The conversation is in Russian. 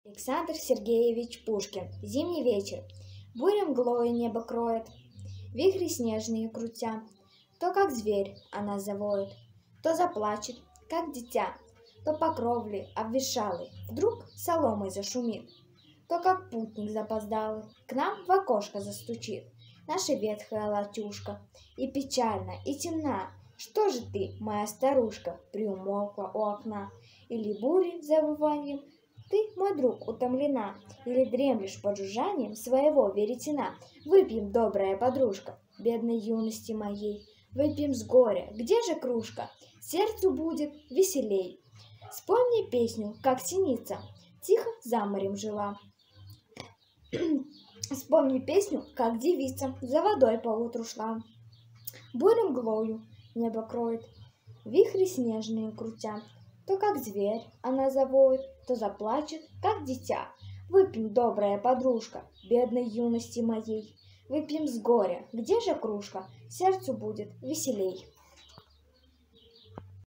Александр Сергеевич Пушкин. Зимний вечер. Буря мглою небо кроет, вихри снежные крутя. То, как зверь, она завоет, то заплачет, как дитя, то по кровле обветшалой вдруг соломой зашумит, то, как путник запоздалый, к нам в окошко застучит. Наша ветхая латюшка, и печальна, и темна. Что же ты, моя старушка, приумолкла у окна? Или бурей завыванием ты, мой друг, утомлена, или дремлешь под жужжанием своего веретена? Выпьем, добрая подружка, бедной юности моей, выпьем с горя, где же кружка? Сердцу будет веселей. Спой мне песню, как синица, тихо за морем жила. Вспомни песню, как девица за водой поутру шла. Буря мглою небо кроет, вихри снежные крутя. То, как зверь, она завоет, то заплачет, как дитя. Выпьем, добрая подружка, бедной юности моей, выпьем с горя, где же кружка? Сердцу будет веселей.